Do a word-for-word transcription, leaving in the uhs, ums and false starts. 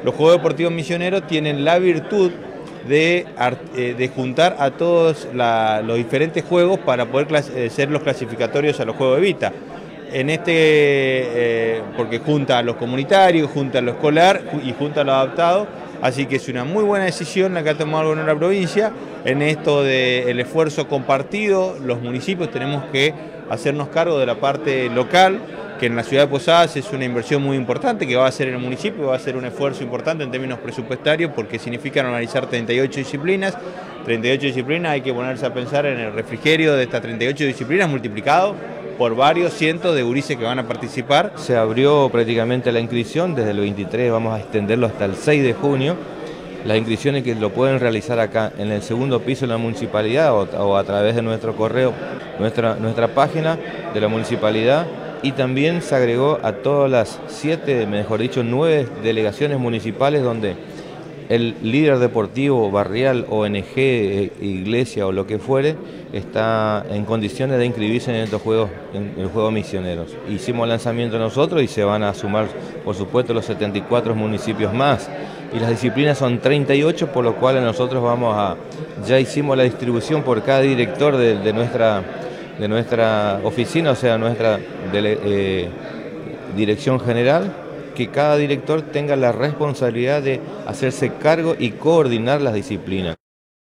los Juegos Deportivos Misioneros tienen la virtud de, de juntar a todos la, los diferentes juegos para poder ser los clasificatorios a los Juegos de Vita. En este, eh, porque junta a los comunitarios, junta a lo escolar y junta a los adaptados, así que es una muy buena decisión la que ha tomado el gobierno de la provincia. En esto del esfuerzo compartido, los municipios tenemos que hacernos cargo de la parte local, que en la ciudad de Posadas es una inversión muy importante que va a hacer en el municipio, va a ser un esfuerzo importante en términos presupuestarios porque significa organizar treinta y ocho disciplinas. treinta y ocho disciplinas, hay que ponerse a pensar en el refrigerio de estas treinta y ocho disciplinas multiplicado por varios cientos de gurises que van a participar. Se abrió prácticamente la inscripción, desde el veintitrés vamos a extenderlo hasta el seis de junio. Las inscripciones que lo pueden realizar acá en el segundo piso de la municipalidad o, o a través de nuestro correo, nuestra, nuestra página de la municipalidad. Y también se agregó a todas las siete, mejor dicho, nueve delegaciones municipales donde el líder deportivo, barrial, O N G, iglesia o lo que fuere, está en condiciones de inscribirse en estos juegos, en el juego misioneros. Hicimos el lanzamiento nosotros y se van a sumar, por supuesto, los setenta y cuatro municipios más. Y las disciplinas son treinta y ocho, por lo cual nosotros vamos a, ya hicimos la distribución por cada director de, de, nuestra, de nuestra oficina, o sea, nuestra de, eh, dirección general, que cada director tenga la responsabilidad de hacerse cargo y coordinar las disciplinas.